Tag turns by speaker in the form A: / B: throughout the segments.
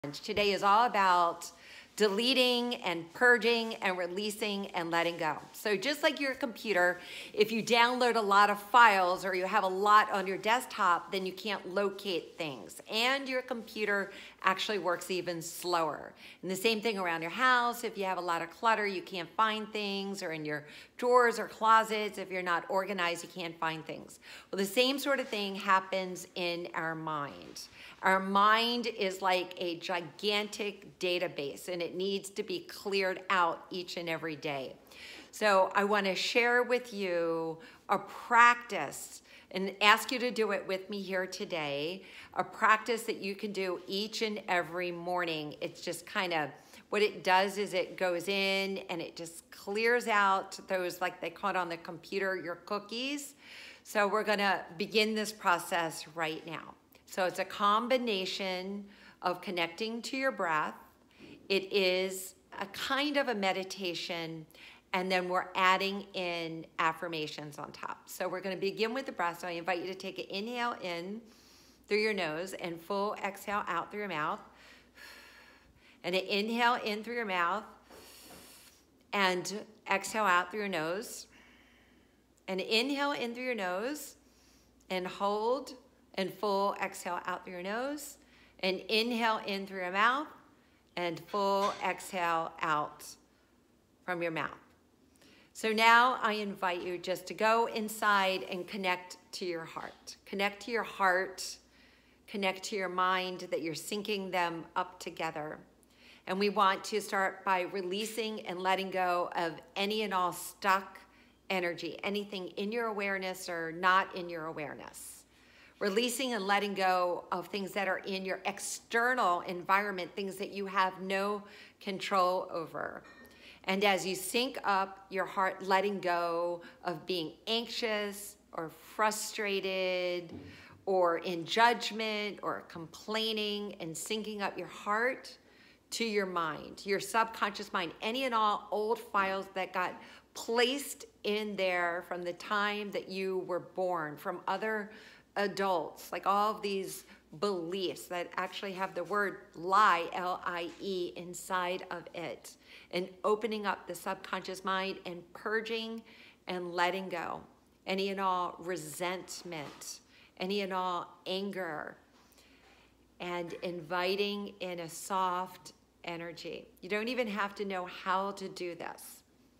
A: Today is all about deleting and purging and releasing and letting go. So just like your computer, if you download a lot of files or you have a lot on your desktop, then you can't locate things. And your computer actually works even slower. And the same thing around your house. If you have a lot of clutter, you can't find things, or in your drawers or closets, if you're not organized, you can't find things. Well, the same sort of thing happens in our mind. Our mind is like a gigantic database, and it needs to be cleared out each and every day. So I want to share with you a practice and ask you to do it with me here today, a practice that you can do each and every morning. It's just kind of, what it does is it goes in and it just clears out those, like they call it on the computer, your cookies. So we're going to begin this process right now. So it's a combination of connecting to your breath. It is a kind of a meditation, and then we're adding in affirmations on top. So we're going to begin with the breath. So I invite you to take an inhale in through your nose and full exhale out through your mouth. And an inhale in through your mouth and exhale out through your nose. And inhale in through your nose and hold. And full exhale out through your nose, and inhale in through your mouth, and full exhale out from your mouth. So now I invite you just to go inside and connect to your heart. Connect to your heart, connect to your mind, that you're syncing them up together. And we want to start by releasing and letting go of any and all stuck energy, anything in your awareness or not in your awareness. Releasing and letting go of things that are in your external environment, things that you have no control over. And as you sync up your heart, letting go of being anxious or frustrated or in judgment or complaining, and syncing up your heart to your mind, your subconscious mind, any and all old files that got placed in there from the time that you were born, from other adults, like all of these beliefs that actually have the word lie, L-I-E, inside of it, and opening up the subconscious mind and purging and letting go any and all resentment, any and all anger, and inviting in a soft energy. You don't even have to know how to do this.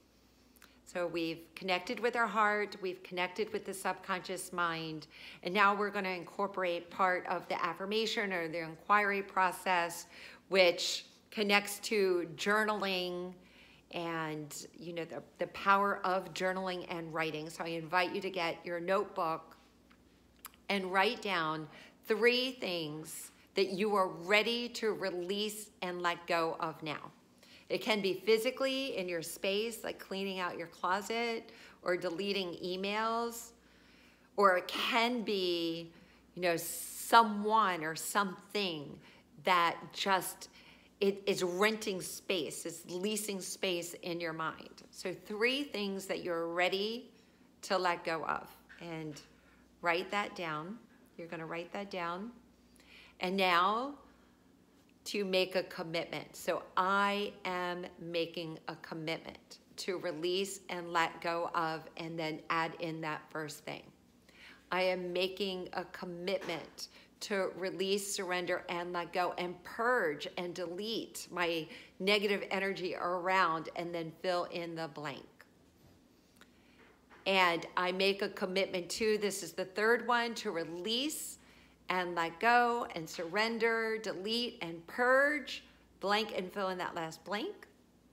A: So we've connected with our heart, we've connected with the subconscious mind, and now we're going to incorporate part of the affirmation or the inquiry process, which connects to journaling and, you know, the power of journaling and writing. So I invite you to get your notebook and write down 3 things that you are ready to release and let go of now. It can be physically in your space, like cleaning out your closet or deleting emails, or it can be, you know, someone or something that just, it is renting space, it's leasing space in your mind. So 3 things that you're ready to let go of, and write that down. You're gonna write that down. And now, to make a commitment. So I am making a commitment to release and let go of, and then add in that first thing. I am making a commitment to release, surrender, and let go, and purge and delete my negative energy around, and then fill in the blank. And I make a commitment to, this is the 3rd one, to release and let go and surrender, delete and purge, blank, and fill in that last blank.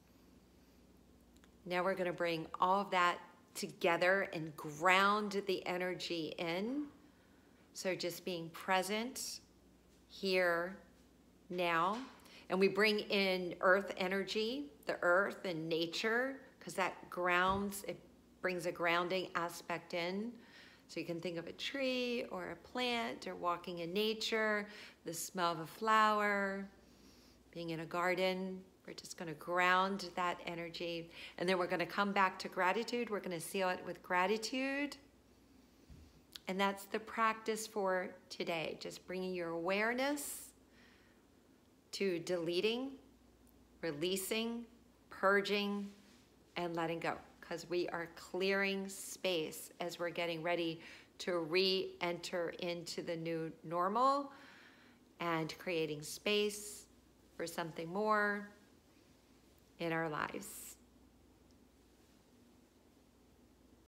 A: Now we're going to bring all of that together and ground the energy in. So just being present here now. And we bring in earth energy, the earth and nature, because that grounds, it brings a grounding aspect in. So you can think of a tree or a plant or walking in nature, the smell of a flower, being in a garden. We're just going to ground that energy. And then we're going to come back to gratitude. We're going to seal it with gratitude. And that's the practice for today. Just bringing your awareness to deleting, releasing, purging, and letting go, because we are clearing space as we're getting ready to re-enter into the new normal and creating space for something more in our lives.